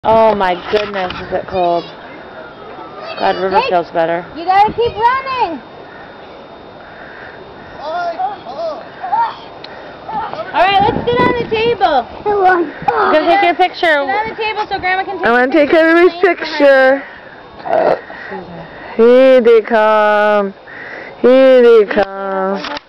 Oh my goodness, is it cold. God, River feels better. You gotta keep running. Alright, let's sit on the table. I'm gonna take your picture. Sit on the table so Grandma can take I want to take everybody's picture. Here they come. Here they come.